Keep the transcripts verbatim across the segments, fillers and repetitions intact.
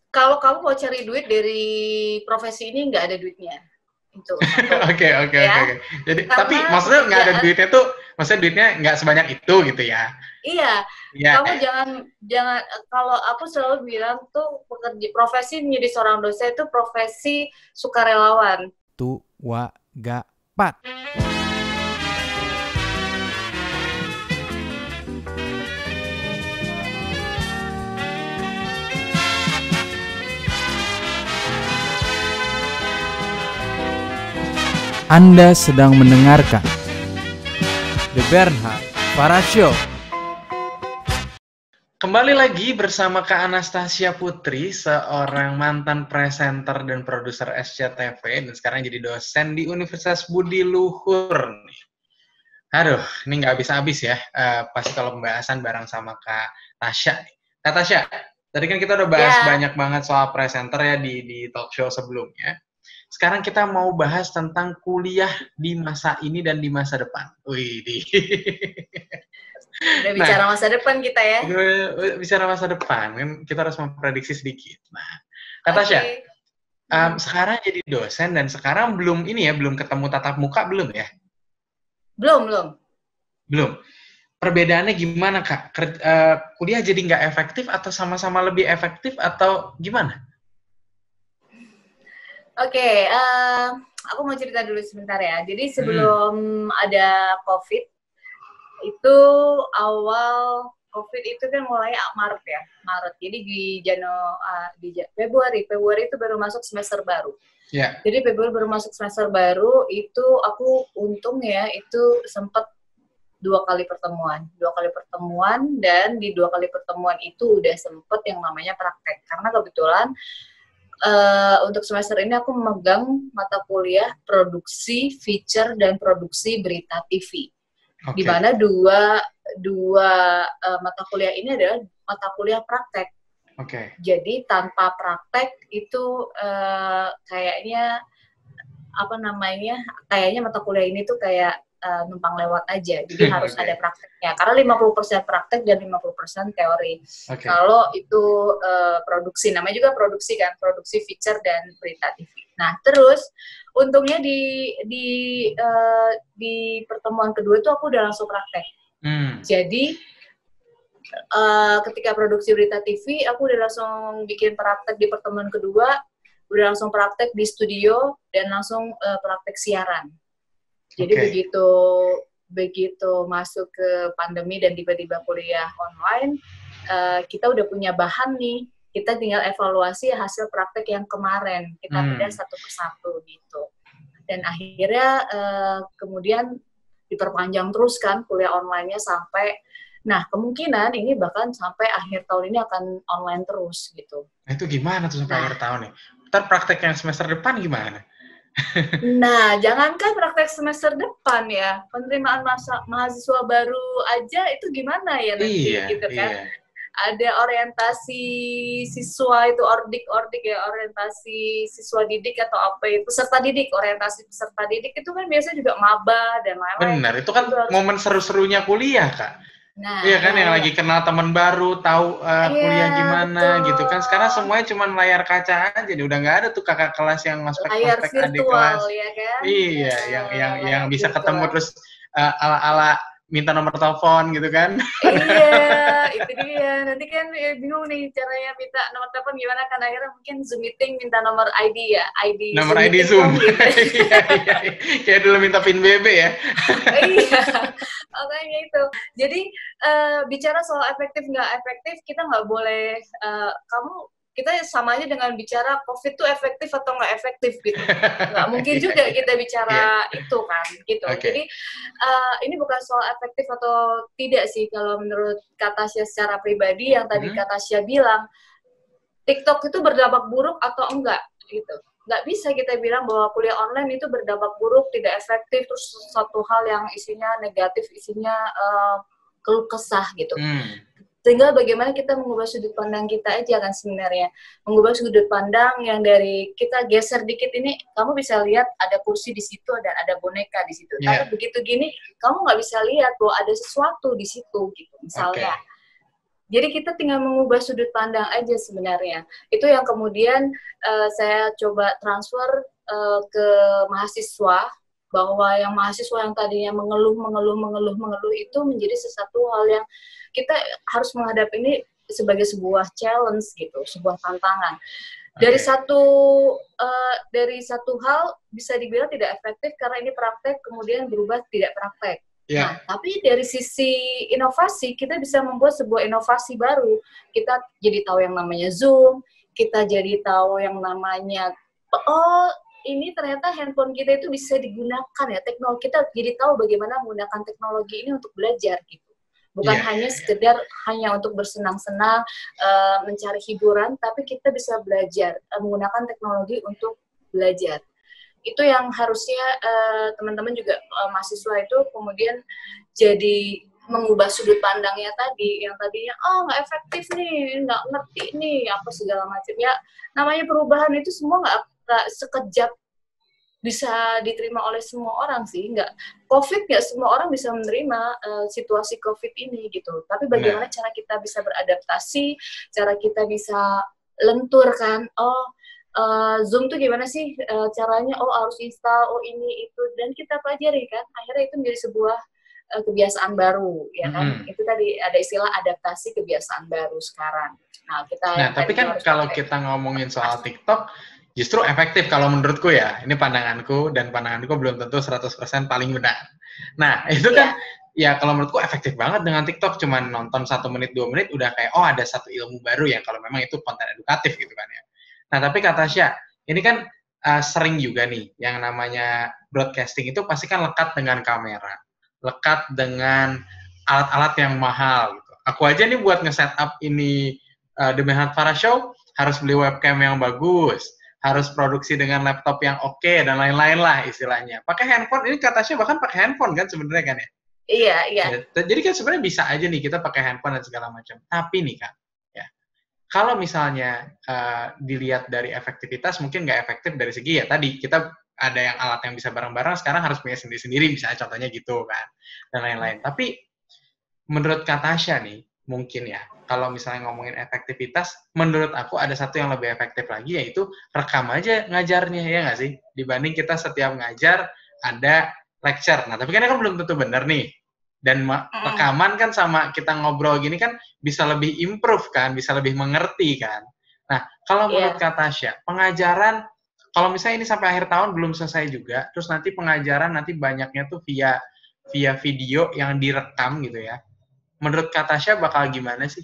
kalau kamu mau cari duit dari profesi ini nggak ada duitnya. Itu satu. Oke, oke, oke, Ya. oke. Jadi, tapi Karena maksudnya nggak ada pekerjaan duitnya tuh, maksudnya duitnya nggak sebanyak itu gitu ya? iya, Iya. kamu jangan jangan kalau aku selalu bilang tuh pekerja profesi menjadi seorang dosen itu profesi sukarelawan. Tua gapat. Anda sedang mendengarkan The Bernhard Farah Show. Kembali lagi bersama Kak Anastasia Putri, seorang mantan presenter dan produser S C T V, dan sekarang jadi dosen di Universitas Budi Luhur. Aduh, ini nggak habis-habis ya, uh, pasti kalau pembahasan bareng sama Kak Tasya. Kak Tasya, tadi kan kita udah bahas Ya. banyak banget soal presenter ya di, di talk show sebelumnya. Sekarang kita mau bahas tentang kuliah di masa ini dan di masa depan. Wih, di. Udah bicara nah, masa depan kita ya. Bicara masa depan, kan kita harus memprediksi sedikit. Nah, Kak Tasya, Okay. um, sekarang jadi dosen dan sekarang belum ini ya, belum ketemu tatap muka belum ya? Belum, belum. Belum. Perbedaannya gimana, Kak? Ker, uh, kuliah jadi nggak efektif atau sama-sama lebih efektif atau gimana? Oke, okay, uh, aku mau cerita dulu sebentar ya. Jadi sebelum hmm. ada COVID, itu awal COVID itu kan mulai Maret ya, Maret. Jadi di Jano, uh, di Februari, Februari itu baru masuk semester baru. Yeah. Jadi Februari baru masuk semester baru, itu aku untung ya, itu sempat dua kali pertemuan, dua kali pertemuan, dan di dua kali pertemuan itu udah sempet yang namanya praktek. Karena kebetulan Uh, untuk semester ini aku memegang mata kuliah produksi, feature, dan produksi berita T V. Okay. Di mana dua, dua uh, mata kuliah ini adalah mata kuliah praktek. Okay. Jadi tanpa praktek itu uh, kayaknya, apa namanya, kayaknya mata kuliah ini tuh kayak uh, numpang lewat aja. Jadi harus okay. ada prakteknya. Karena lima puluh persen praktek dan lima puluh persen teori. Okay. Kalau itu uh, produksi, namanya juga produksi kan, produksi feature dan berita T V. Nah, terus untungnya di di uh, di pertemuan kedua itu aku udah langsung praktek. Hmm. Jadi uh, ketika produksi berita T V, aku udah langsung bikin praktek di pertemuan kedua, udah langsung praktek di studio dan langsung uh, praktek siaran. Jadi okay. begitu begitu masuk ke pandemi dan tiba-tiba kuliah online, uh, kita udah punya bahan nih. Kita tinggal evaluasi hasil praktek yang kemarin. Kita hmm. bedah satu persatu gitu. Dan akhirnya uh, kemudian diperpanjang terus kan kuliah online-nya sampai, nah kemungkinan ini bahkan sampai akhir tahun ini akan online terus gitu. Nah, itu gimana tuh sampai nah, akhir tahun nih? Ntar praktek yang semester depan gimana? Nah, jangankan praktek semester depan ya, penerimaan masa, mahasiswa baru aja itu gimana ya nanti iya, gitu kan? Iya. Ada orientasi siswa itu, ordik-ordik ya, orientasi siswa didik atau apa itu, peserta didik, orientasi peserta didik itu kan biasanya juga maba dan lain-lain. Benar, itu kan itu harus... momen seru-serunya kuliah, Kak. Nah, iya kan, ya, yang ya. lagi kenal teman baru, tahu uh, ya, kuliah gimana betul. gitu kan. Sekarang semuanya cuma layar kaca aja, udah nggak ada tuh kakak kelas yang ngospek-ngospek adik kelas. Ya kan? Iya, ya, yang yang yang bisa virtual. Ketemu terus uh, ala-ala minta nomor telepon gitu kan. Iya, itu dia. Nanti kan ya, bingung nih caranya minta nomor telepon gimana, kan akhirnya mungkin Zoom meeting minta nomor I D ya, I D nomor Zoom I D Zoom. Gitu. iya, iya, iya. Kayak dulu minta PIN B B ya. Iya, makanya itu. Jadi uh, bicara soal efektif nggak efektif, kita nggak boleh, uh, kamu kita sama aja dengan bicara COVID itu efektif atau nggak efektif gitu. Nggak mungkin juga kita bicara yeah. itu kan gitu. Okay. Jadi uh, ini bukan soal efektif atau tidak sih kalau menurut Kak Tasya secara pribadi yang tadi hmm. Kak Tasya bilang, TikTok itu berdampak buruk atau enggak gitu. Nggak bisa kita bilang bahwa kuliah online itu berdampak buruk, tidak efektif, terus satu hal yang isinya negatif, isinya uh, keluh kesah gitu. Hmm. Tinggal bagaimana kita mengubah sudut pandang kita aja kan sebenarnya. Mengubah sudut pandang yang dari kita geser dikit ini, kamu bisa lihat ada kursi di situ dan ada boneka di situ. Yeah. Tapi begitu gini, kamu nggak bisa lihat bahwa ada sesuatu di situ gitu. Misalnya, okay. Jadi kita tinggal mengubah sudut pandang aja sebenarnya. Itu yang kemudian uh, saya coba transfer uh, ke mahasiswa, bahwa yang mahasiswa yang tadinya mengeluh, mengeluh, mengeluh, mengeluh itu menjadi sesuatu hal yang kita harus menghadapi ini sebagai sebuah challenge gitu, sebuah tantangan. Dari okay. satu uh, dari satu hal bisa dibilang tidak efektif karena ini praktek, kemudian berubah tidak praktek. Yeah. Nah, tapi dari sisi inovasi, kita bisa membuat sebuah inovasi baru. Kita jadi tahu yang namanya Zoom, kita jadi tahu yang namanya, oh ini ternyata handphone kita itu bisa digunakan ya, teknologi kita jadi tahu bagaimana menggunakan teknologi ini untuk belajar gitu. Bukan yeah. hanya sekedar hanya untuk bersenang-senang, uh, mencari hiburan, tapi kita bisa belajar, uh, menggunakan teknologi untuk belajar. Itu yang harusnya uh, teman-teman juga uh, mahasiswa itu kemudian jadi mengubah sudut pandangnya tadi, yang tadinya oh nggak efektif nih, nggak ngerti nih apa segala macam ya. Namanya perubahan itu semua nggak nggak sekejap bisa diterima oleh semua orang sih, nggak COVID nggak semua orang bisa menerima uh, situasi COVID ini gitu. Tapi bagaimana nah. cara kita bisa beradaptasi, cara kita bisa lentur kan, oh Uh, Zoom tuh gimana sih uh, caranya, oh harus install, oh ini itu, dan kita pelajari kan, akhirnya itu menjadi sebuah uh, kebiasaan baru ya kan. Mm-hmm. Itu tadi ada istilah adaptasi kebiasaan baru sekarang. Nah kita nah tapi kan kalau pakai. Kita ngomongin soal TikTok justru efektif kalau menurutku ya, ini pandanganku dan pandanganku belum tentu seratus persen paling benar. Nah itu kan yeah. ya kalau menurutku efektif banget dengan TikTok, cuman nonton satu menit dua menit udah kayak oh ada satu ilmu baru ya, kalau memang itu konten edukatif gitu kan ya. Nah, tapi kata Tasya, ini kan uh, sering juga nih, yang namanya broadcasting itu pasti kan lekat dengan kamera, lekat dengan alat-alat yang mahal gitu. Aku aja nih buat nge-setup ini uh, The Bernhard Farah Show, harus beli webcam yang bagus, harus produksi dengan laptop yang oke, okay, dan lain-lain lah istilahnya. Pakai handphone, ini kata Tasya bahkan pakai handphone kan sebenarnya kan ya? Iya, iya. Ya, jadi kan sebenarnya bisa aja nih kita pakai handphone dan segala macam. Tapi nih kan, kalau misalnya uh, dilihat dari efektivitas, mungkin nggak efektif dari segi ya tadi, kita ada yang alat yang bisa bareng-bareng, sekarang harus punya sendiri-sendiri, misalnya contohnya gitu kan, dan lain-lain. Tapi menurut Kak Tasya nih, mungkin ya, kalau misalnya ngomongin efektivitas, menurut aku ada satu yang lebih efektif lagi, yaitu rekam aja ngajarnya, ya nggak sih? Dibanding kita setiap ngajar ada lecture. Nah, tapi kan kan belum tentu benar nih. Dan rekaman kan sama kita ngobrol gini kan bisa lebih improve kan, bisa lebih mengerti kan. Nah, kalau menurut yeah. Kak Tasya, pengajaran, kalau misalnya ini sampai akhir tahun belum selesai juga, terus nanti pengajaran nanti banyaknya tuh via via video yang direkam gitu ya. Menurut Kak Tasya bakal gimana sih?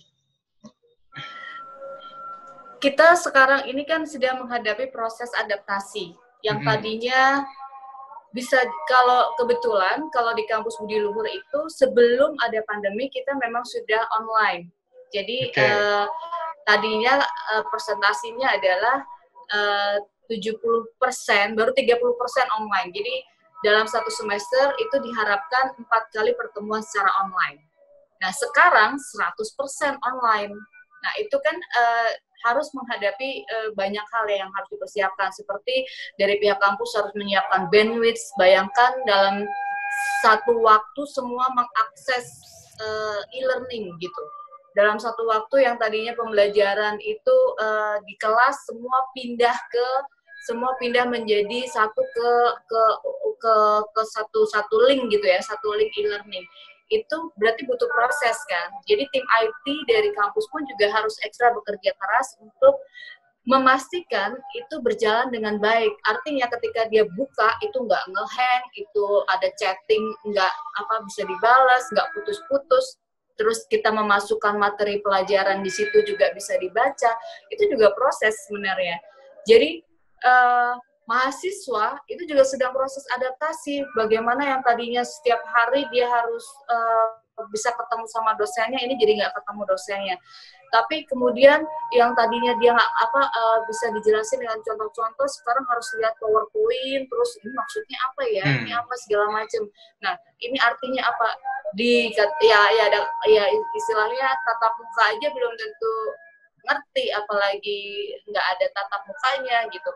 Kita sekarang ini kan sedang menghadapi proses adaptasi, yang mm-hmm. tadinya bisa, kalau kebetulan kalau di kampus Budi Luhur itu sebelum ada pandemi kita memang sudah online. Jadi okay. uh, tadinya uh, presentasinya adalah uh, tujuh puluh persen, baru tiga puluh persen online. Jadi dalam satu semester itu diharapkan empat kali pertemuan secara online. Nah sekarang seratus persen online. Nah itu kan uh, harus menghadapi uh, banyak hal yang harus dipersiapkan, seperti dari pihak kampus harus menyiapkan bandwidth. Bayangkan dalam satu waktu semua mengakses uh, e-learning gitu. Dalam satu waktu yang tadinya pembelajaran itu uh, di kelas semua pindah ke semua pindah menjadi satu ke ke ke ke satu satu link gitu ya, satu link e-learning. Itu berarti butuh proses kan. Jadi tim I T dari kampus pun juga harus ekstra bekerja keras untuk memastikan itu berjalan dengan baik. Artinya ketika dia buka itu nggak ngehang, itu ada chatting nggak apa bisa dibalas, nggak putus-putus. Terus kita memasukkan materi pelajaran di situ juga bisa dibaca. Itu juga proses sebenarnya. Jadi uh, mahasiswa itu juga sedang proses adaptasi, bagaimana yang tadinya setiap hari dia harus uh, bisa ketemu sama dosennya, ini jadi nggak ketemu dosennya. Tapi kemudian yang tadinya dia nggak apa uh, bisa dijelasin dengan contoh-contoh, sekarang harus lihat PowerPoint, terus ini maksudnya apa ya, hmm. ini apa segala macam. Nah ini artinya apa? Di ya ya ada ya istilahnya tatap muka aja belum tentu ngerti, apalagi nggak ada tatap mukanya gitu kan.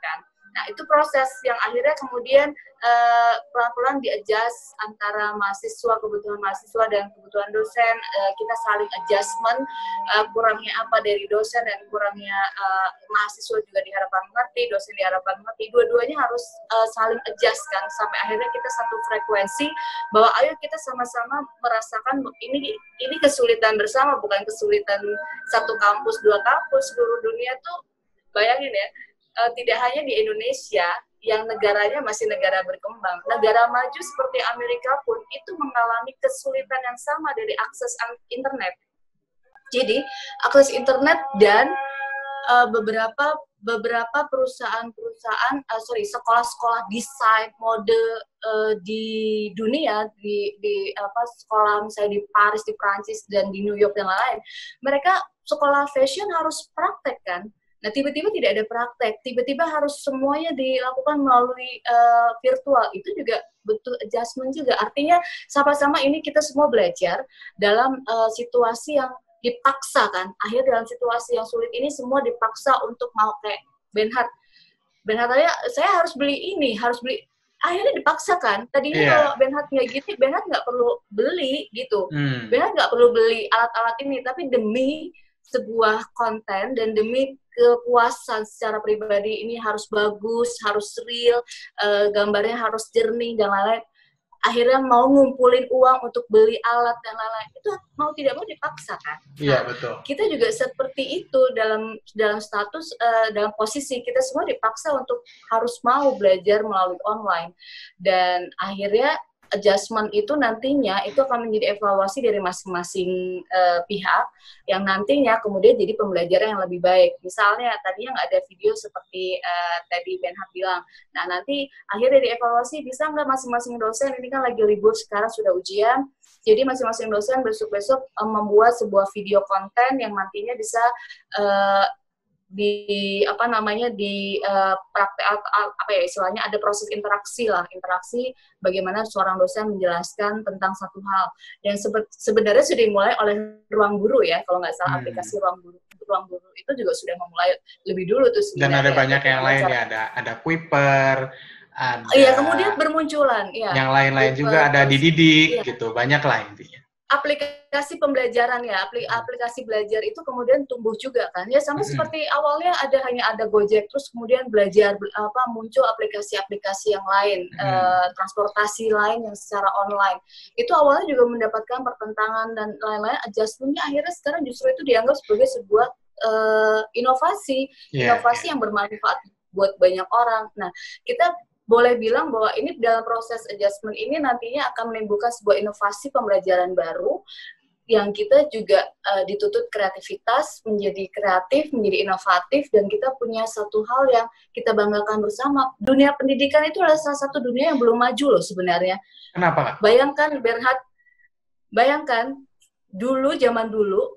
Nah, itu proses yang akhirnya kemudian uh, pelan-pelan di-adjust antara mahasiswa, kebutuhan mahasiswa dan kebutuhan dosen. Uh, kita saling adjustment, uh, kurangnya apa dari dosen dan kurangnya uh, mahasiswa juga diharapkan mengerti, dosen diharapkan mengerti. Dua-duanya harus uh, saling adjust kan, sampai akhirnya kita satu frekuensi bahwa ayo kita sama-sama merasakan ini ini kesulitan bersama, bukan kesulitan satu kampus, dua kampus, seluruh dunia tuh. Bayangin ya, uh, tidak hanya di Indonesia yang negaranya masih negara berkembang, negara maju seperti Amerika pun itu mengalami kesulitan yang sama dari akses internet. Jadi akses internet dan uh, beberapa beberapa perusahaan-perusahaan, uh, sorry sekolah-sekolah desain mode uh, di dunia, di, di apa sekolah misalnya di Paris, di Prancis dan di New York dan lain-lain, mereka sekolah fashion harus praktek kan. Nah, tiba-tiba tidak ada praktek, tiba-tiba harus semuanya dilakukan melalui uh, virtual. Itu juga butuh adjustment juga. Artinya, sama-sama ini kita semua belajar dalam uh, situasi yang dipaksa kan. Akhirnya dalam situasi yang sulit ini semua dipaksa untuk mau kayak Benhart. Benhart saya, saya harus beli ini, harus beli. Akhirnya dipaksa kan. Tadinya yeah. kalau Benhart nggak gitu, Benhart nggak perlu beli gitu. Hmm. Benhart nggak perlu beli alat-alat ini, tapi demi sebuah konten dan demi kepuasan secara pribadi ini harus bagus, harus real, uh, gambarnya harus jernih dan lain-lain. Akhirnya mau ngumpulin uang untuk beli alat dan lain-lain. Itu mau tidak mau dipaksa kan. Iya, nah, betul. Kita juga seperti itu dalam dalam status uh, dalam posisi kita semua dipaksa untuk harus mau belajar melalui online. Dan akhirnya adjustment itu nantinya itu akan menjadi evaluasi dari masing-masing uh, pihak yang nantinya kemudian jadi pembelajaran yang lebih baik. Misalnya tadinya nggak ada video seperti uh, tadi Benhart bilang. Nah nanti akhirnya dievaluasi bisa nggak masing-masing dosen, ini kan lagi libur sekarang sudah ujian, jadi masing-masing dosen besok-besok uh, membuat sebuah video konten yang nantinya bisa uh, di apa namanya di uh, praktek apa ya istilahnya ada proses interaksi lah interaksi bagaimana seorang dosen menjelaskan tentang satu hal yang sebe- sebenarnya sudah dimulai oleh Ruang Guru ya kalau nggak salah hmm. aplikasi Ruang Guru Ruang Guru itu juga sudah memulai lebih dulu tuh sebenarnya. Dan ada banyak yang lain ya ada ada Kuiper ada iya kemudian bermunculan ya yang lain-lain Kuiper, juga ada Dididik iya. gitu banyak lah intinya. Aplikasi pembelajaran ya, aplikasi belajar itu kemudian tumbuh juga kan. Ya sama mm-hmm. seperti awalnya ada hanya ada Gojek, terus kemudian belajar apa muncul aplikasi-aplikasi yang lain, mm-hmm. eh, transportasi lain yang secara online. Itu awalnya juga mendapatkan pertentangan dan lain-lain. Adjustment-nya akhirnya sekarang justru itu dianggap sebagai sebuah eh, inovasi, yeah, inovasi yeah. yang bermanfaat buat banyak orang. Nah, kita boleh bilang bahwa ini dalam proses adjustment ini nantinya akan menimbulkan sebuah inovasi pembelajaran baru yang kita juga uh, dituntut kreativitas, menjadi kreatif, menjadi inovatif, dan kita punya satu hal yang kita banggakan bersama. Dunia pendidikan itu adalah salah satu dunia yang belum maju loh sebenarnya. Kenapa? Bayangkan Benhart, bayangkan dulu zaman dulu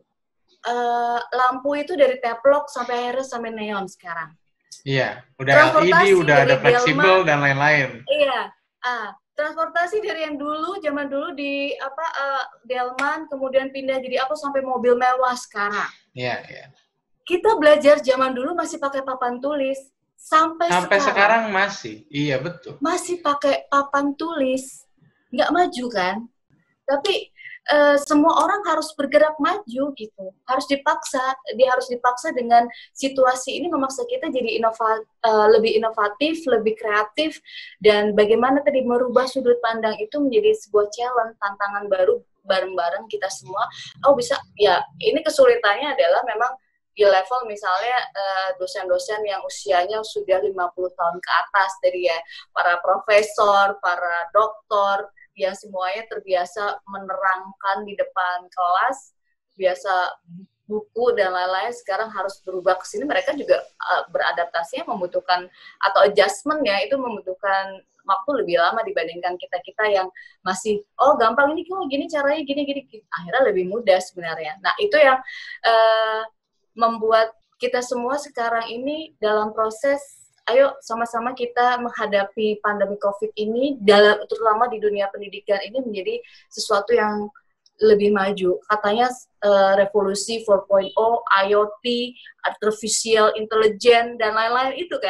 uh, lampu itu dari teplok sampai akhirnya sampai neon sekarang. Iya, udah L E D, udah ada fleksibel dan lain-lain. Iya, ah, transportasi dari yang dulu, zaman dulu di apa uh, Delman, kemudian pindah jadi apa sampai mobil mewah sekarang. Iya, iya. Kita belajar zaman dulu masih pakai papan tulis, sampai, sampai sekarang, sekarang masih, iya betul. Masih pakai papan tulis, nggak maju kan? Tapi Uh, semua orang harus bergerak maju gitu, harus dipaksa, dia harus dipaksa dengan situasi ini memaksa kita jadi inova, uh, lebih inovatif, lebih kreatif, dan bagaimana tadi merubah sudut pandang itu menjadi sebuah challenge, tantangan baru bareng-bareng kita semua. Oh bisa, ya ini kesulitannya adalah memang di level misalnya uh, dosen-dosen yang usianya sudah lima puluh tahun ke atas, dari ya para profesor, para doktor, yang semuanya terbiasa menerangkan di depan kelas, biasa buku dan lain-lain, sekarang harus berubah ke sini. Mereka juga uh, beradaptasinya membutuhkan, atau adjustment-nya itu membutuhkan waktu lebih lama dibandingkan kita-kita yang masih, oh gampang ini, kok gini caranya, gini-gini. Akhirnya lebih mudah sebenarnya. Nah itu yang uh, membuat kita semua sekarang ini dalam proses ayo sama-sama kita menghadapi pandemi COVID ini, dalam terutama di dunia pendidikan ini menjadi sesuatu yang lebih maju. Katanya uh, revolusi empat titik nol, I O T, artificial intelligence, dan lain-lain itu kan.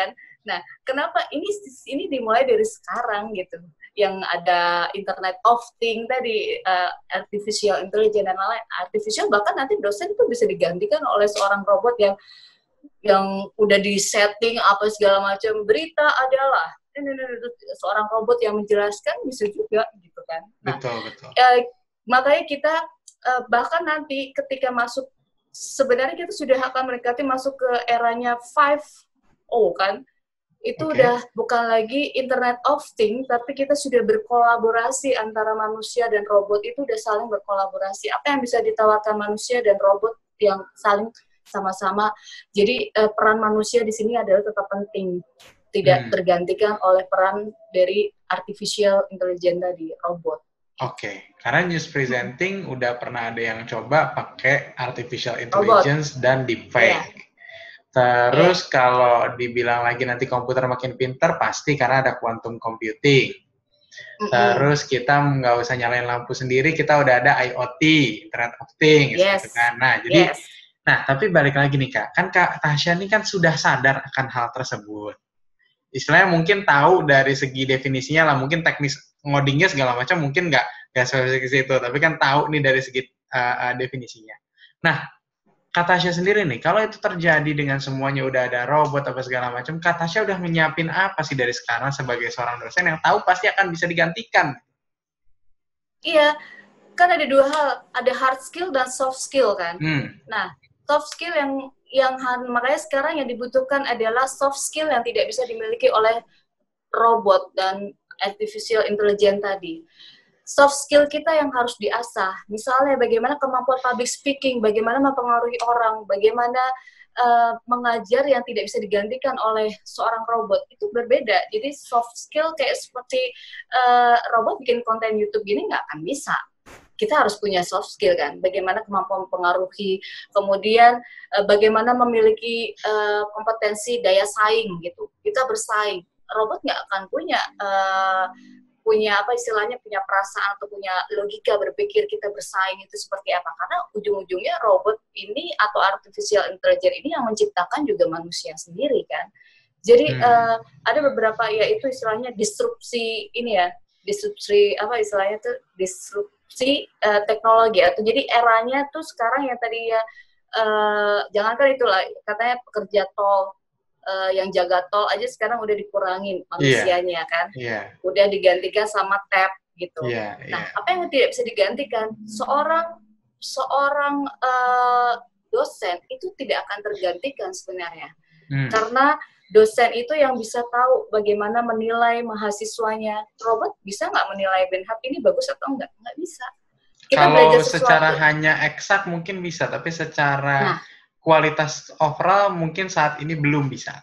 Nah, kenapa ini ini dimulai dari sekarang gitu, yang ada Internet of Things tadi, uh, artificial intelligence dan lain-lain. Artificial bahkan nanti dosen itu bisa digantikan oleh seorang robot yang yang udah di setting apa segala macam. Berita adalah ini, ini, ini, seorang robot yang menjelaskan bisa juga gitu kan. Nah, betul betul. Uh, makanya kita uh, bahkan nanti ketika masuk, sebenarnya kita sudah akan mendekati masuk ke eranya five O kan. Itu okay. Udah bukan lagi Internet of Things, tapi kita sudah berkolaborasi antara manusia dan robot, itu udah saling berkolaborasi. Apa yang bisa ditawarkan manusia dan robot yang saling sama-sama. Jadi eh, peran manusia di sini adalah tetap penting, tidak hmm. tergantikan oleh peran dari artificial intelligence tadi, robot. Oke, okay. Karena news presenting hmm. udah pernah ada yang coba pakai artificial intelligence robot. Dan deepfake. Yeah. Terus yeah. Kalau dibilang lagi nanti komputer makin pinter, pasti karena ada quantum computing. Mm-hmm. Terus kita nggak usah nyalain lampu sendiri, kita udah ada I O T, Internet of Things, yes. gitu kan. Nah, jadi, yes. nah tapi balik lagi nih Kak, kan Kak Tasya ini kan sudah sadar akan hal tersebut. Istilahnya mungkin tahu dari segi definisinya lah, mungkin teknis ngodingnya segala macam mungkin nggak nggak spesifik itu, tapi kan tahu nih dari segi uh, uh, definisinya. Nah, Kak Tasya sendiri nih, kalau itu terjadi dengan semuanya udah ada robot apa segala macam, Kak Tasya udah menyiapin apa sih dari sekarang sebagai seorang dosen yang tahu pasti akan bisa digantikan? Iya, kan ada dua hal, ada hard skill dan soft skill kan. Hmm. Nah, soft skill yang yang makanya sekarang yang dibutuhkan adalah soft skill yang tidak bisa dimiliki oleh robot dan artificial intelligence tadi. Soft skill kita yang harus diasah, misalnya bagaimana kemampuan public speaking, bagaimana mempengaruhi orang, bagaimana uh, mengajar yang tidak bisa digantikan oleh seorang robot, itu berbeda. Jadi soft skill kayak seperti uh, robot bikin konten YouTube gini nggak akan bisa. Kita harus punya soft skill kan, bagaimana kemampuan mempengaruhi, kemudian uh, bagaimana memiliki uh, kompetensi daya saing gitu. Kita bersaing, robot nggak akan punya uh, punya apa istilahnya punya perasaan atau punya logika berpikir kita bersaing itu seperti apa, karena ujung-ujungnya robot ini atau artificial intelligence ini yang menciptakan juga manusia sendiri kan. Jadi hmm. uh, ada beberapa ya itu istilahnya disrupsi ini ya, disrupsi apa istilahnya tuh disrupsi uh, teknologi atau jadi eranya tuh sekarang yang tadi ya uh, jangankan itulah katanya pekerja tol Uh, yang jaga tol aja sekarang udah dikurangin manusianya yeah. kan, yeah. udah digantikan sama tab gitu. Yeah, yeah. Nah, apa yang tidak bisa digantikan? Seorang seorang uh, dosen itu tidak akan tergantikan sebenarnya, hmm. karena dosen itu yang bisa tahu bagaimana menilai mahasiswanya. Robot bisa nggak menilai Benhart ini bagus atau enggak? Nggak bisa. Kita kalau secara hanya eksak mungkin bisa, tapi secara nah, kualitas overall mungkin saat ini belum bisa.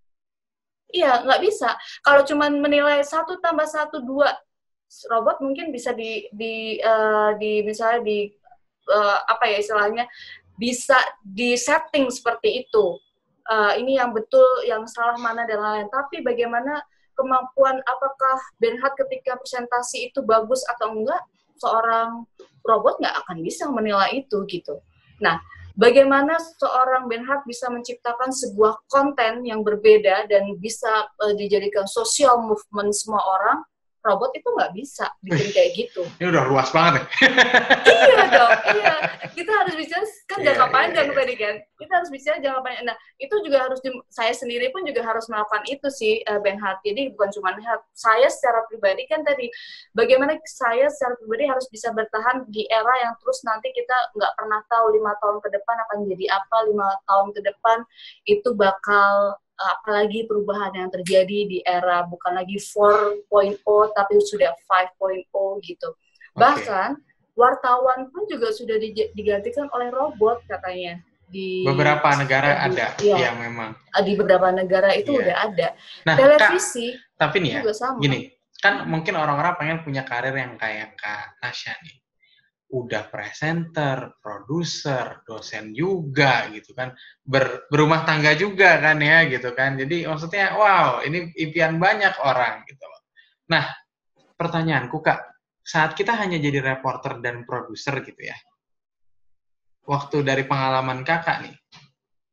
Iya, nggak bisa. Kalau cuma menilai satu tambah satu dua, robot mungkin bisa di di uh, di misalnya di uh, apa ya istilahnya bisa di setting seperti itu. Uh, ini yang betul, yang salah mana dan lain-lain. Tapi bagaimana kemampuan, apakah Benhart ketika presentasi itu bagus atau enggak? Seorang robot nggak akan bisa menilai itu gitu. Nah, bagaimana seorang Benhart bisa menciptakan sebuah konten yang berbeda dan bisa uh, dijadikan social movement semua orang, robot itu nggak bisa bikin kayak gitu. Ini udah luas banget ya? Iya dong, iya. Kita harus bicara kan jangka yeah, panjang yeah, yeah. tadi kan. Kita harus bicara jangka panjang. Nah, itu juga harus, di, saya sendiri pun juga harus melakukan itu sih, uh, Benhart. Jadi bukan cuma Benhart. Saya secara pribadi kan tadi, bagaimana saya secara pribadi harus bisa bertahan di era yang terus nanti kita nggak pernah tahu lima tahun ke depan akan jadi apa, lima tahun ke depan itu bakal apalagi perubahan yang terjadi di era bukan lagi four point oh tapi sudah five point oh gitu. Okay. Bahkan wartawan pun juga sudah digantikan oleh robot katanya. Di beberapa negara di, ada ya, yang memang di beberapa negara itu yeah. udah ada. Nah, televisi Kak, tapi nih ya, juga sama. Gini, kan mungkin orang-orang pengen punya karir yang kayak Kak Tasya nih. Udah presenter, produser, dosen juga gitu kan, Ber, berumah tangga juga kan ya gitu kan. Jadi maksudnya wow, ini impian banyak orang gitu loh. Nah, pertanyaanku Kak, saat kita hanya jadi reporter dan produser gitu ya, waktu dari pengalaman Kakak nih,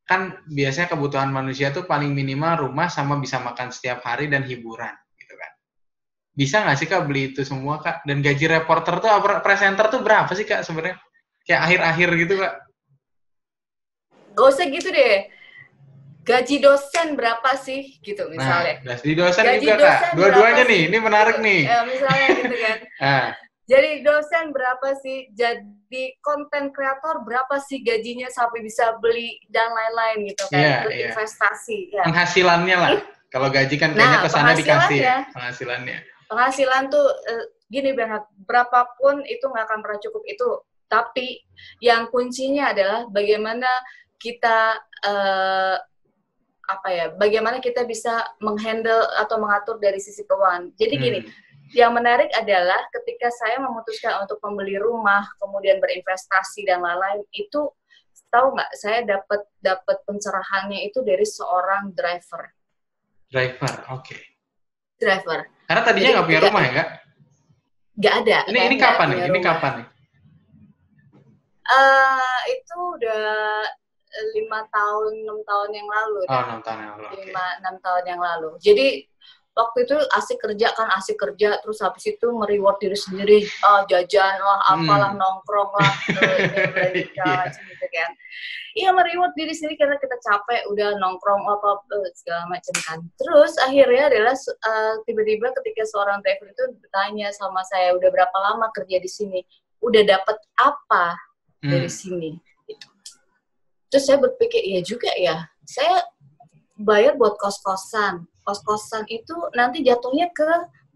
kan biasanya kebutuhan manusia tuh paling minimal rumah sama bisa makan setiap hari dan hiburan, gitu kan. Bisa nggak sih Kak beli itu semua Kak? Dan gaji reporter tuh, presenter tuh berapa sih Kak sebenarnya? Kayak akhir-akhir gitu Kak? Gak usah gitu deh. Gaji dosen berapa sih gitu misalnya. Nah, di dosen gaji juga dosen Kak. Dua-duanya berapa nih, sih? ini menarik gitu. nih. Ya, misalnya gitu kan. Ah. Jadi dosen berapa sih? Jadi konten kreator berapa sih gajinya sampai bisa beli dan lain-lain gitu kan. Iya, Berinvestasi. iya. Ya. Penghasilannya lah. Kalau gaji kan kayaknya Nah, kesana dikasih ya. penghasilannya. Penghasilannya. Penghasilan tuh eh, gini Bernhard, berapapun itu nggak akan pernah cukup itu. Tapi yang kuncinya adalah bagaimana kita eh, apa ya? Bagaimana kita bisa menghandle atau mengatur dari sisi keuangan. Jadi gini. Hmm. Yang menarik adalah ketika saya memutuskan untuk membeli rumah, kemudian berinvestasi dan lain-lain, itu tahu nggak? Saya dapat dapat pencerahannya itu dari seorang driver. Driver, oke. Okay. Driver. Karena tadinya nggak punya rumah ya Kak? Nggak ada. Ini ini kapan nih? Ini rumah. kapan nih? Uh, itu udah lima tahun, enam tahun yang lalu. Oh, enam tahun yang lalu. Lima, enam tahun yang lalu. Jadi waktu itu asik kerja kan asik kerja terus habis itu nge-reward diri sendiri, oh, jajan lah apalah hmm. nongkrong lah ini gitu kan. Iya nge-reward diri sendiri karena kita capek udah nongkrong apa segala macam kan. Terus akhirnya adalah uh, tiba-tiba ketika seorang driver itu bertanya sama saya, udah berapa lama kerja di sini, udah dapat apa hmm. dari sini gitu. Terus saya berpikir iya juga ya, saya bayar buat kos-kosan. Kos-kosan itu nanti jatuhnya ke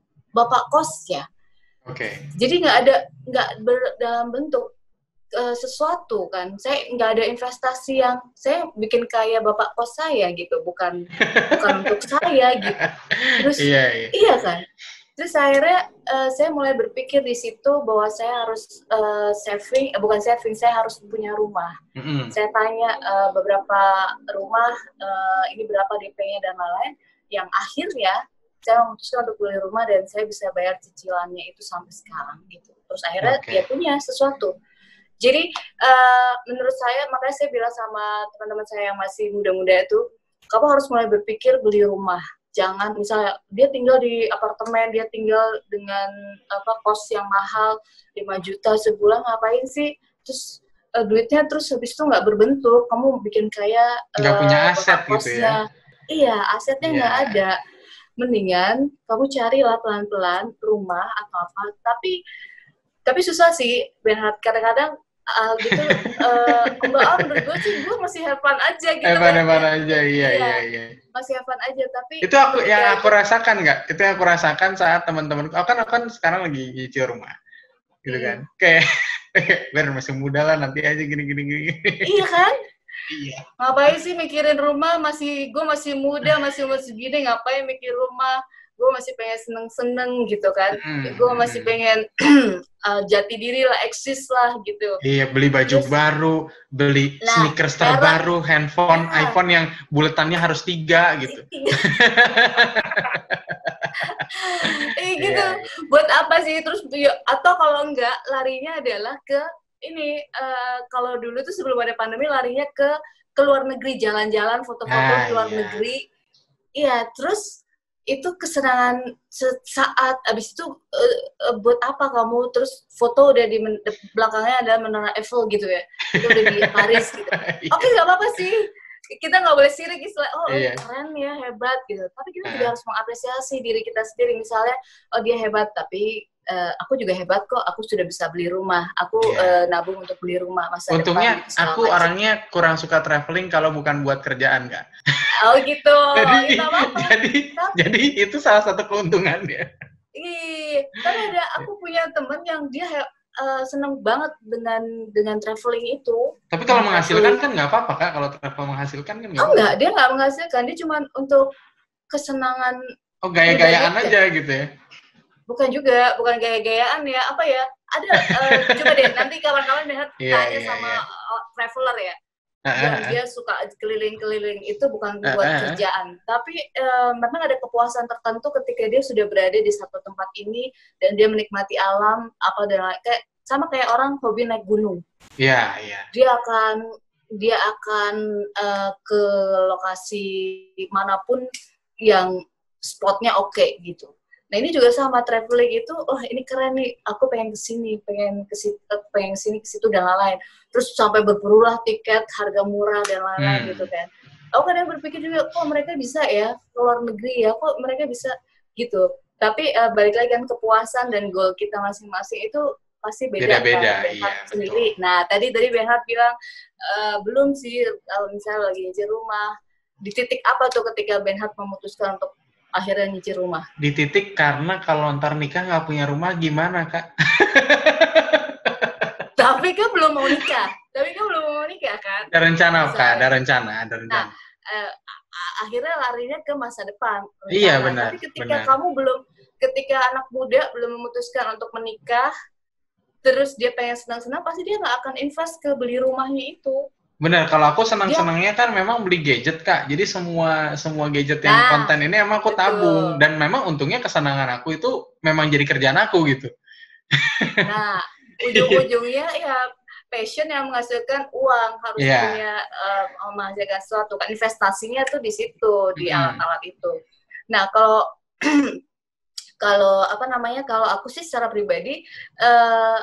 bapak kos ya. Oke. Okay. Jadi nggak ada nggak dalam bentuk uh, sesuatu kan. Saya nggak ada investasi yang saya bikin kaya bapak kos saya gitu, bukan bukan untuk saya gitu. Terus iya, iya. iya kan. Terus akhirnya uh, saya mulai berpikir di situ bahwa saya harus uh, saving, eh, bukan saving, saya harus punya rumah. Mm-hmm. Saya tanya uh, beberapa rumah, uh, ini berapa D P-nya dan lain-lain. Yang akhirnya saya memutuskan untuk beli rumah dan saya bisa bayar cicilannya itu sampai sekarang gitu. Terus akhirnya okay. dia punya sesuatu. Jadi uh, menurut saya, makanya saya bilang sama teman-teman saya yang masih muda-muda itu, kamu harus mulai berpikir beli rumah. Jangan misalnya dia tinggal di apartemen, dia tinggal dengan apa kos yang mahal lima juta sebulan, ngapain sih? Terus uh, duitnya terus habis itu nggak berbentuk, kamu bikin kayak nggak uh, punya aset gitu ya. Iya, asetnya nggak yeah. ada. Mendingan kamu carilah pelan-pelan rumah atau apa. Tapi tapi susah sih, Bernhard. Kadang-kadang uh, gitu, uh, Mbak Om, menurut gue sih gue masih have fun aja gitu. Have fun, have fun aja, iya, iya, iya. Masih have fun aja, tapi... Itu aku yang aku rasakan nggak? Itu yang aku rasakan saat teman-teman, aku kan, aku kan sekarang lagi nyicil rumah. Gitu hmm. kan. Kayak, biar masih muda lah, nanti aja gini-gini. Iya kan? Iya. Ngapain sih mikirin rumah, masih gue masih muda, masih umur segini, ngapain mikir rumah, gue masih pengen seneng-seneng gitu kan, hmm. gue masih pengen uh, jati diri lah, eksis lah gitu. Iya, beli baju Terus, baru, beli nah, sneakers terbaru, handphone, ya. iPhone yang buletannya harus tiga gitu. eh gitu, yeah. Buat apa sih? Terus atau kalau enggak, larinya adalah ke ini uh, kalau dulu tuh sebelum ada pandemi larinya ke ke luar negeri, jalan-jalan, foto-foto ah, di luar iya. negeri. Iya, terus itu kesenangan sesaat. Abis itu uh, uh, buat apa kamu? Terus foto udah di men- belakangnya ada menara Eiffel gitu ya. Itu udah di Paris gitu. Oke, okay, nggak apa-apa sih. Kita nggak boleh sirik istilah, oh iya. keren ya, hebat gitu. Tapi kita uh. juga harus mengapresiasi diri kita sendiri. Misalnya, oh dia hebat, tapi Uh, aku juga hebat kok, aku sudah bisa beli rumah, aku yeah. uh, nabung untuk beli rumah masa Untungnya depan. Untungnya aku macam. Orangnya kurang suka traveling kalau bukan buat kerjaan, Kak. Oh gitu. jadi, ya, jadi, tapi, jadi itu salah satu keuntungannya. Iya, tapi ada aku punya temen yang dia uh, seneng banget dengan dengan traveling itu. Tapi kalau menghasilkan kan nggak apa-apa Kak, kalau travel menghasilkan kan nggak. Oh enggak, dia nggak menghasilkan, dia cuma untuk kesenangan. Oh gaya-gayaan aja gitu ya. Bukan juga, bukan gaya-gayaan ya, apa ya, ada, uh, coba deh, nanti kawan-kawan lihat yeah, tanya yeah, sama yeah. traveler ya, uh, yang uh, dia suka keliling-keliling, itu bukan uh, buat uh, kerjaan, tapi uh, memang ada kepuasan tertentu ketika dia sudah berada di satu tempat ini, dan dia menikmati alam, apa dan lain, kayak, sama kayak orang hobi naik gunung. Iya, yeah, iya. Yeah. Dia akan dia akan uh, ke lokasi manapun yang spotnya oke okay, gitu. Nah ini juga sama traveling itu, oh ini keren nih, aku pengen kesini, pengen ke situ, pengen kesini ke situ dan lain-lain. Terus sampai berburulah tiket harga murah dan lain-lain hmm. gitu kan. Aku kadang berpikir juga, kok mereka bisa ya ke luar negeri ya, kok mereka bisa gitu. Tapi uh, balik lagi kan kepuasan dan goal kita masing-masing itu pasti beda. Beda-beda, kan? iya sendiri. Betul. Nah tadi tadi Benhard bilang uh, belum sih kalau misalnya lagi nyicil rumah. Di titik apa tuh ketika Benhard memutuskan untuk akhirnya nyicil rumah? Di titik karena kalau ntar nikah nggak punya rumah gimana Kak? Tapi kan belum mau nikah. Tapi kan belum mau nikah kan? Ada rencana Kak, ada rencana, ada rencana. Nah, uh, akhirnya larinya ke masa depan. Rencana. Iya benar. Tapi ketika benar. kamu belum, ketika anak muda belum memutuskan untuk menikah, terus dia pengen senang-senang, pasti dia nggak akan invest ke beli rumahnya itu. Benar, kalau aku senang-senangnya kan memang beli gadget Kak. Jadi semua semua gadget yang nah, konten ini emang aku betul. tabung dan memang untungnya kesenangan aku itu memang jadi kerjaan aku gitu. Nah, ujung-ujungnya ya passion yang menghasilkan uang harus yeah. punya uh, menghasilkan sesuatu kan, investasinya tuh di situ di hmm. alat-alat itu. Nah, kalau kalau apa namanya kalau aku sih secara pribadi uh,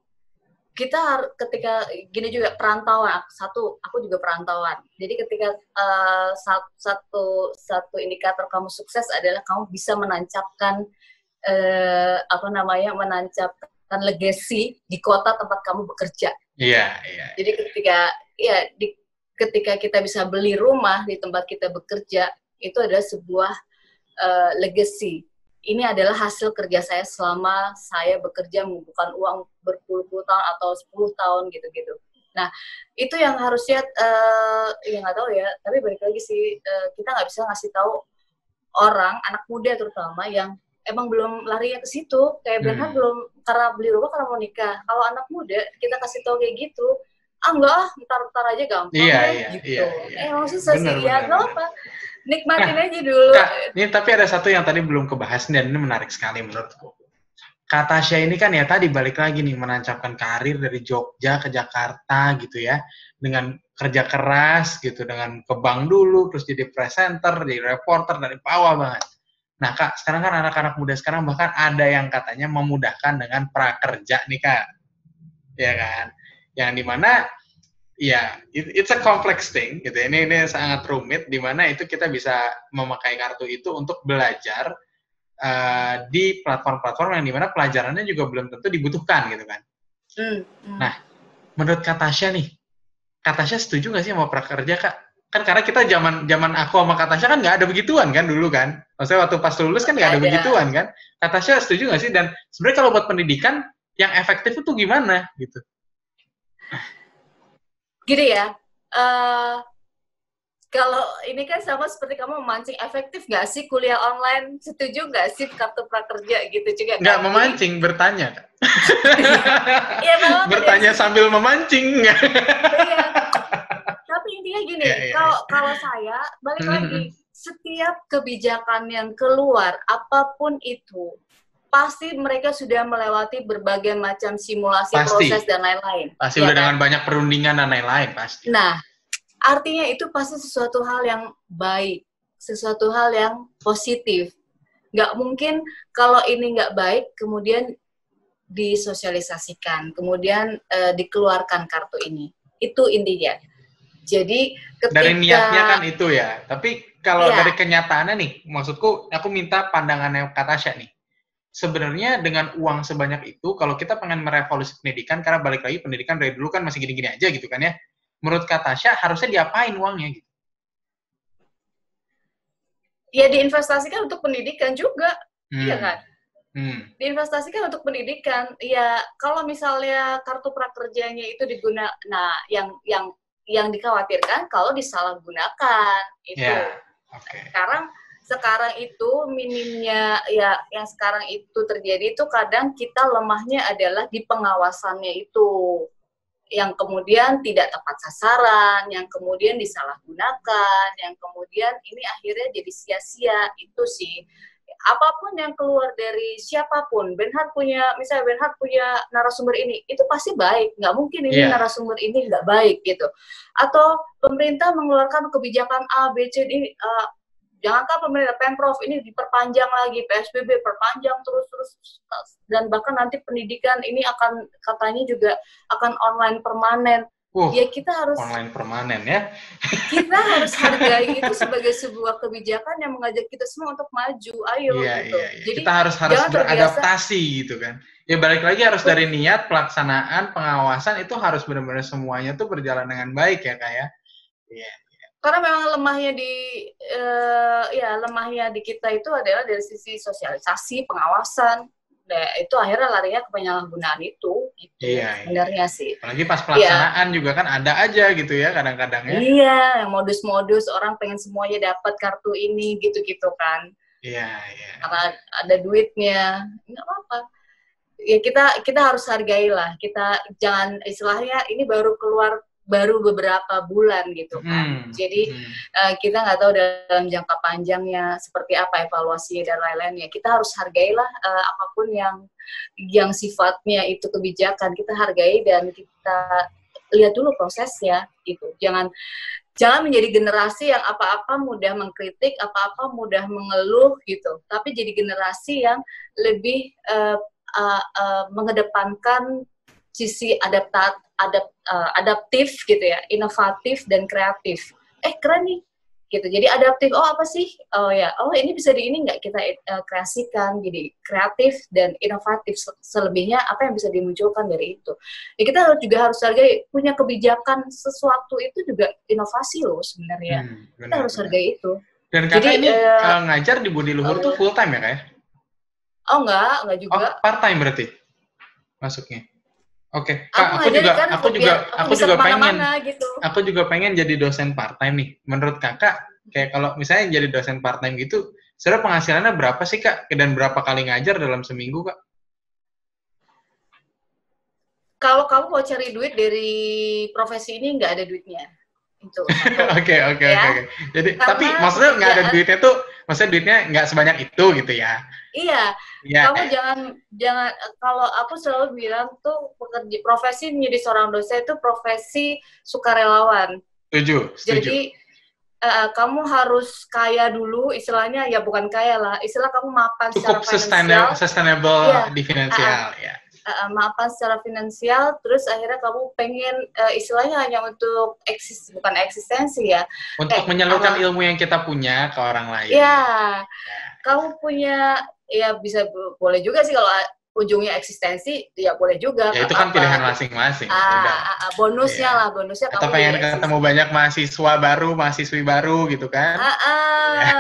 kita ketika gini juga perantauan satu aku juga perantauan jadi ketika uh, satu satu indikator kamu sukses adalah kamu bisa menancapkan uh, apa namanya menancapkan legacy di kota tempat kamu bekerja. Iya yeah, iya. Yeah, jadi ketika ya di ketika kita bisa beli rumah di tempat kita bekerja itu adalah sebuah uh, legacy. Ini adalah hasil kerja saya selama saya bekerja mengumpulkan uang berpuluh-puluh tahun atau sepuluh tahun gitu-gitu. Nah, itu yang harusnya, uh, ya nggak tahu ya, tapi balik lagi sih, uh, kita nggak bisa ngasih tahu orang, anak muda terutama, yang emang belum larinya ke situ. Kayak Benhard hmm. belum, karena beli rumah karena mau nikah. Kalau anak muda, kita kasih tahu kayak gitu, ah enggak ah, ntar-ntar aja gampang iya, ya, iya, gitu. Iya, iya. Eh, emang susah sih, ya nggak apa. Nikmatin nah, aja dulu. Kak, ini tapi ada satu yang tadi belum kebahas dan ini menarik sekali menurutku. Kak Tasya ini kan ya tadi balik lagi nih menancapkan karir dari Jogja ke Jakarta gitu ya. Dengan kerja keras gitu, dengan ke bank dulu, terus jadi presenter, jadi reporter, dari bawah banget. Nah Kak, sekarang kan anak-anak muda sekarang bahkan ada yang katanya memudahkan dengan prakerja nih Kak. Ya kan? Yang dimana ya, yeah, it's a complex thing, gitu. Ini ini sangat rumit, di mana itu kita bisa memakai kartu itu untuk belajar uh, di platform-platform yang dimana pelajarannya juga belum tentu dibutuhkan, gitu kan. Mm, mm. Nah, menurut Kak Tasya nih, Kak Tasya setuju nggak sih sama prakerja Kak? Kan karena kita zaman zaman aku sama Kak Tasya kan nggak ada begituan kan dulu kan. Maksudnya waktu pas lulus kan nggak ada, ada begituan kan. Kak Tasya setuju nggak sih? Dan sebenarnya kalau buat pendidikan yang efektif itu gimana gitu? Gini ya, uh, kalau ini kan sama seperti kamu memancing, efektif nggak sih kuliah online? Setuju nggak sih kartu prakerja gitu juga? Nggak memancing, ini? Bertanya. Iya, bertanya sambil memancing. Iya. Tapi intinya gini, yeah, yeah, kalau yeah. kalau saya balik lagi, setiap kebijakan yang keluar, apapun itu, pasti mereka sudah melewati berbagai macam simulasi, pasti. proses, dan lain-lain. Pasti ya udah kan? Dengan banyak perundingan dan lain-lain, pasti. Nah, artinya itu pasti sesuatu hal yang baik, sesuatu hal yang positif. Nggak mungkin kalau ini nggak baik, kemudian disosialisasikan, kemudian uh, dikeluarkan kartu ini. Itu intinya. Jadi, ketika... Dari niatnya kan itu ya. Tapi kalau ya. dari kenyataannya nih, maksudku, aku minta pandangannya Kak Tasya nih. Sebenarnya dengan uang sebanyak itu, kalau kita pengen merevolusi pendidikan, karena balik lagi pendidikan dari dulu kan masih gini-gini aja gitu kan ya. Menurut Kak Tasya, harusnya diapain uangnya gitu? Ya diinvestasikan untuk pendidikan juga, hmm. iya kan? Hmm. Diinvestasikan untuk pendidikan. Ya kalau misalnya kartu prakerjanya itu digunakan, nah yang yang yang dikhawatirkan kalau disalahgunakan itu. Yeah. Okay. Sekarang sekarang itu minimnya ya yang sekarang itu terjadi itu kadang kita lemahnya adalah di pengawasannya itu yang kemudian tidak tepat sasaran, yang kemudian disalahgunakan, yang kemudian ini akhirnya jadi sia-sia itu sih. apapun yang keluar dari siapapun, Benhart punya, misalnya Benhart punya narasumber ini, itu pasti baik. Nggak mungkin ini yeah. narasumber ini nggak baik gitu. Atau pemerintah mengeluarkan kebijakan A, B, C, D, uh, jangankan pemerintah, Pemprov ini diperpanjang lagi, P S B B perpanjang terus-terus, dan bahkan nanti pendidikan ini akan katanya juga akan online permanen. Uh, ya kita harus online permanen ya. Kita harus hargai itu sebagai sebuah kebijakan yang mengajak kita semua untuk maju. Ayo iya, gitu. Iya, iya. Jadi kita harus harus beradaptasi terbiasa. gitu kan. Ya balik lagi harus dari niat, pelaksanaan, pengawasan itu harus benar-benar semuanya tuh berjalan dengan baik ya Kak ya. Iya. Karena memang lemahnya di uh, ya lemahnya di kita itu adalah dari sisi sosialisasi, pengawasan. Nah, itu akhirnya larinya ke penyalahgunaan itu gitu iya, sebenarnya iya. sih. Apalagi pas pelaksanaan ya. Juga kan ada aja gitu ya kadang-kadang ya. Iya, modus-modus orang pengen semuanya dapat kartu ini gitu-gitu kan. Iya, iya. Karena ada duitnya, nggak apa-apa. Ya kita kita harus hargailah. Kita jangan istilahnya ini baru keluar baru beberapa bulan gitu kan. Hmm. Jadi hmm. Uh, kita nggak tahu dalam jangka panjangnya seperti apa evaluasinya dan lain-lainnya. Kita harus hargailah uh, apapun yang yang sifatnya itu kebijakan, kita hargai dan kita lihat dulu prosesnya gitu. Jangan jangan menjadi generasi yang apa-apa mudah mengkritik, apa-apa mudah mengeluh gitu. Tapi jadi generasi yang lebih uh, uh, uh, mengedepankan sisi adaptat Adapt, uh, adaptif gitu ya, inovatif dan kreatif. Eh keren nih, gitu. Jadi adaptif, oh apa sih? Oh ya, oh ini bisa di ini nggak kita uh, kreasikan, jadi kreatif dan inovatif. Selebihnya apa yang bisa dimunculkan dari itu? Ya kita harus juga harus hargai punya kebijakan sesuatu itu juga inovasi loh sebenarnya. Hmm, benar, kita harus benar. Hargai itu. Dan kakak jadi, ini uh, uh, ngajar di Budi Luhur uh, tuh full time ya kak? Oh enggak, enggak juga. Oh part time berarti masuknya. Oke, okay. Kak, aku, aku juga, kan aku juga, aku juga pengen, gitu. Aku juga pengen jadi dosen part time nih. Menurut kakak, kayak kalau misalnya jadi dosen part time gitu, sebenarnya penghasilannya berapa sih kak? Dan berapa kali ngajar dalam seminggu kak? Kalau kamu mau cari duit dari profesi ini, nggak ada duitnya. Itu. Oke, oke, oke. Jadi, karena tapi maksudnya nggak ada duitnya tuh, maksudnya duitnya nggak sebanyak itu gitu ya? Iya. Ya. Kamu jangan jangan kalau aku selalu bilang tuh pekerja profesi menjadi seorang dosen itu profesi sukarelawan. Setuju. Jadi uh, kamu harus kaya dulu, istilahnya ya bukan kaya lah, istilah kamu mapan cukup secara sustainable, finansial. sustainable ya. Di finansial uh, ya. Uh, mapan secara finansial, terus akhirnya kamu pengen uh, istilahnya hanya untuk eksis bukan eksistensi ya. Untuk eh, menyalurkan uh, ilmu yang kita punya ke orang lain. Ya. ya. Kamu punya ya bisa boleh juga sih kalau ujungnya eksistensi ya boleh juga. Ya itu kan apa, pilihan masing-masing. Ah, ah, bonusnya ya. lah bonusnya. Atau pengen ketemu banyak mahasiswa baru, mahasiswi baru gitu kan? Ah, ah. Ya.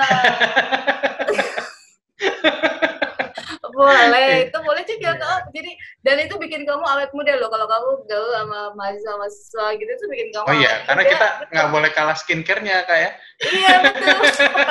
Boleh, itu boleh juga. Yeah. Jadi dan itu bikin kamu awet muda loh. Kalau kamu gaul sama mahasiswa-mahasiswa gitu itu bikin kamu. Oh iya, karena muda, kita nggak gitu. Boleh kalah skincare-nya kak ya? Iya betul.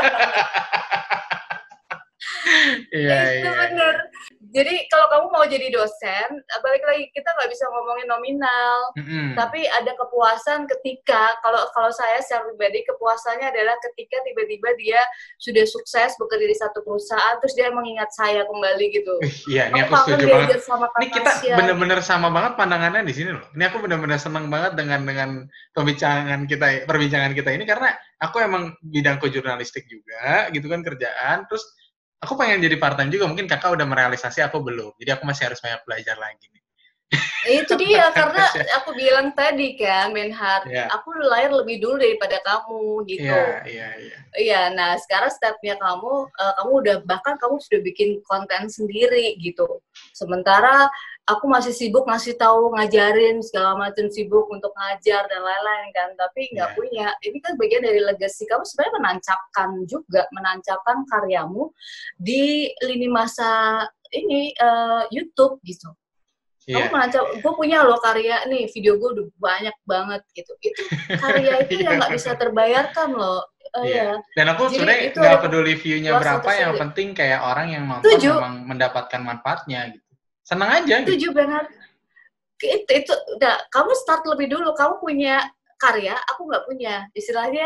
Iya, itu iya, bener. Jadi kalau kamu mau jadi dosen, balik lagi kita nggak bisa ngomongin nominal, mm-hmm. tapi ada kepuasan ketika kalau kalau saya secara pribadi kepuasannya adalah ketika tiba-tiba dia sudah sukses bekerja di satu perusahaan, terus dia mengingat saya kembali gitu. Iya, ini aku setuju banget. Ini kita bener-bener sama banget pandangannya di sini loh. Ini aku bener-bener senang banget dengan dengan pembincangan kita, perbincangan kita ini karena aku emang bidangku jurnalistik juga, gitu kan kerjaan, terus aku pengen jadi part-time juga, mungkin kakak udah merealisasi, aku belum. Jadi aku masih harus banyak belajar lagi nih. Itu dia, karena aku bilang tadi kan, Benhart, yeah. aku lahir lebih dulu daripada kamu, gitu. Iya, iya, iya. Iya, nah sekarang stepnya kamu, uh, kamu udah, bahkan kamu sudah bikin konten sendiri, gitu. Sementara aku masih sibuk ngasih tahu, ngajarin, segala macam sibuk untuk ngajar dan lain-lain kan, tapi nggak yeah. punya. Ini kan bagian dari legacy kamu sebenarnya menancapkan juga, menancapkan karyamu di lini masa ini uh, YouTube gitu. Yeah. Kamu menancap, gue punya loh karya nih, video gue udah banyak banget gitu. Itu karya itu yang nggak bisa terbayarkan loh. Uh, yeah. ya. Dan aku sebenarnya nggak peduli view-nya berapa, yang penting kayak orang yang nonton memang mendapatkan manfaatnya gitu. Senang aja gitu. Setuju banget. Itu, itu udah, kamu start lebih dulu, kamu punya karya, aku nggak punya. Istilahnya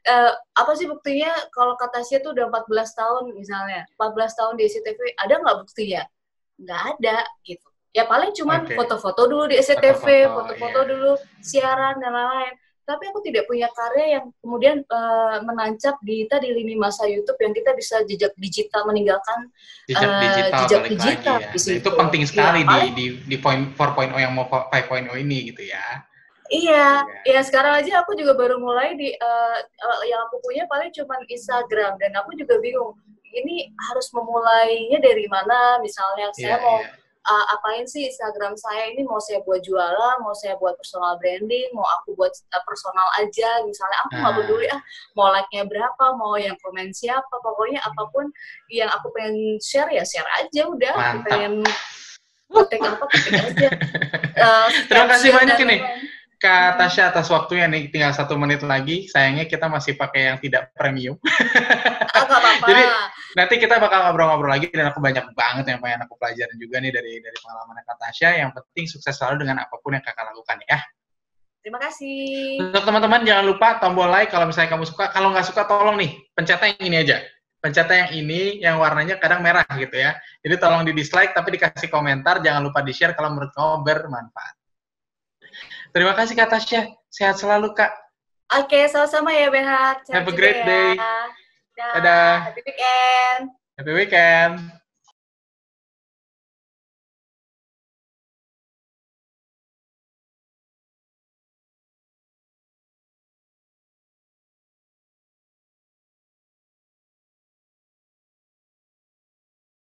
uh, apa sih buktinya kalau kata Tasya tuh udah empat belas tahun misalnya, empat belas tahun di S C T V, ada nggak buktinya? Nggak ada gitu. Ya paling cuman Oke. foto-foto dulu di S C T V, Foto-foto, foto-foto iya. dulu, siaran dan lain-lain. Tapi aku tidak punya karya yang kemudian uh, menancap di tadi lini masa YouTube yang kita bisa jejak digital meninggalkan Jejak uh, digital jejak balik digital lagi ya. di Nah, situ. itu penting Iya, sekali di paling di di point empat titik nol yang mau lima titik nol ini gitu ya. iya, Iya. ya sekarang aja aku juga baru mulai di uh, uh, yang aku punya paling cuma Instagram dan aku juga bingung ini harus memulainya dari mana. Misalnya saya Iya, mau iya. uh, apain sih Instagram saya ini, mau saya buat jualan, mau saya buat personal branding, mau aku buat uh, personal aja. Misalnya aku nggak Nah. peduli ah mau like-nya berapa, mau yang komen siapa, pokoknya apapun yang aku pengen share ya share aja udah. Aku Mantap. pengen ketik apa ketik aja. Uh, Terima kasih caption banyak dan ini lain-lain. Kak Tasya atas waktunya nih, tinggal satu menit lagi. Sayangnya kita masih pakai yang tidak premium. Ah, nggak apa-apa. Jadi nanti kita bakal ngobrol-ngobrol lagi dan aku banyak banget yang pengen aku pelajarin juga nih dari dari pengalaman Kak Tasya. Yang penting sukses selalu dengan apapun yang kakak lakukan ya. Terima kasih. Untuk teman-teman jangan lupa tombol like kalau misalnya kamu suka. Kalau nggak suka tolong nih pencetnya yang ini aja. Pencetnya yang ini yang warnanya kadang merah gitu ya. Jadi tolong di dislike tapi dikasih komentar. Jangan lupa di share kalau menurut kamu bermanfaat. Terima kasih Kak Tasya. Sehat selalu Kak. Oke, sama-sama ya Behat. Have a great day. Ya. Dadah. Happy weekend. Happy weekend.